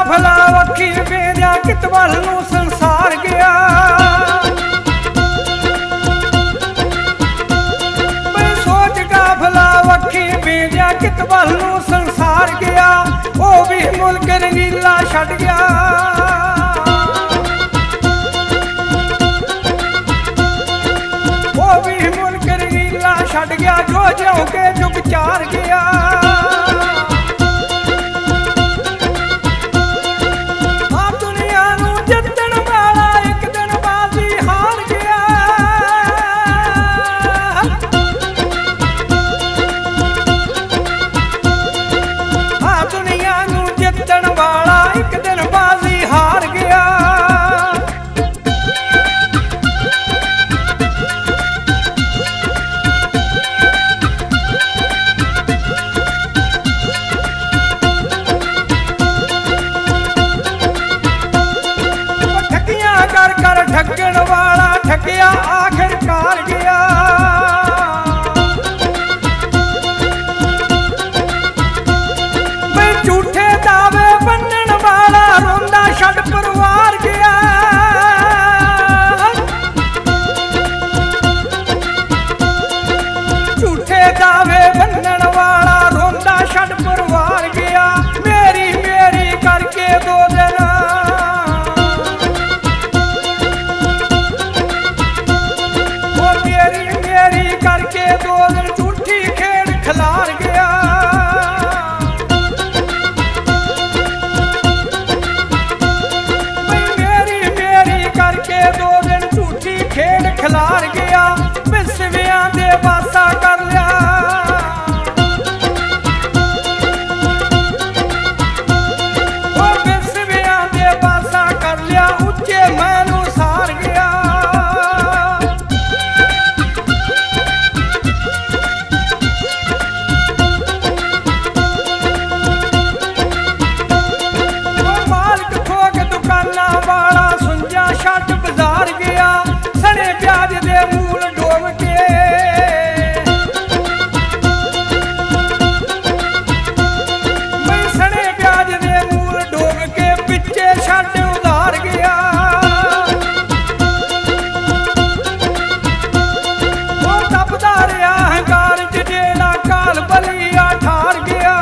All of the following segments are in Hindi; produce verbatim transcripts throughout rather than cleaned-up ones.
भला वखी वेंद्या कित वल नूं संसार गया। मैं सोच का भला वखी वेंद्या कित वल नूं संसार गया। ओ भी मुल्क रंगीला छड़ गया। ओ भी मुल्क रंगीला छड़ गया जो ज्यों के जुग चार गया। ठगण वाला ठगिया आखिरकार गया। मैं झूठे दावे बनन वाला रोंदा छड़ परिवार गया। झूठे दावे बनन वाला रोंदा छड़ परिवार गया। मेरी मेरी करके दो दिन करके दो दिन झूठी खेल खिलार गया। मेरी मेरी करके दो दिन झूठी खेल खिलार गया। बिस्वियां दे वासा कर लिया। ओ बिस्वियां दे वासा कर लिया उच्चे मैनू सार गया। छट बाजार गया सने प्याज दे मूल डोब के। मैं सने प्याज दे मूल डोब के पिछे छट उधार गया। वो तपदा रहा हंकार च जेड़ा काल बलिया ठार गया।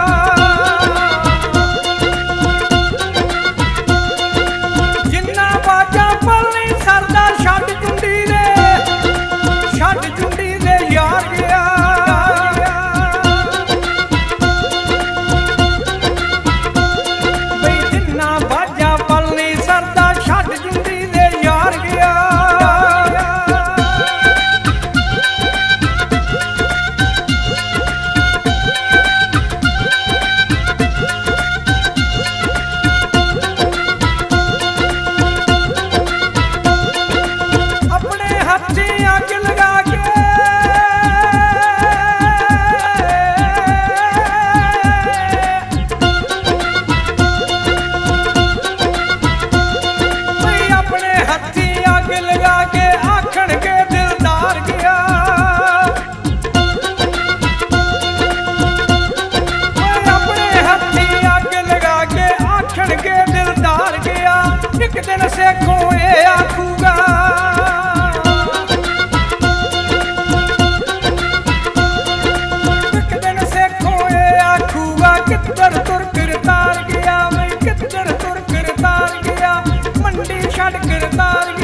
एक दिन से खोए आखूगा। एक दिन से खोए आखूगा किधर तुर कर तार गया। मैं किधर तुर कर तार गया मंडी छड़ कर तार गया।